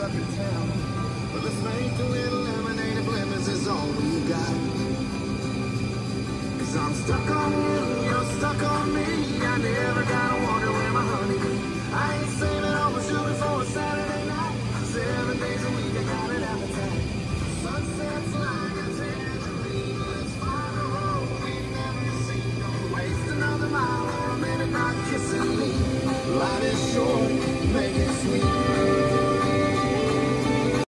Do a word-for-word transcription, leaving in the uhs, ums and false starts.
up in town. But let's make a little lemonade if lemons is all we got. Cause I'm stuck on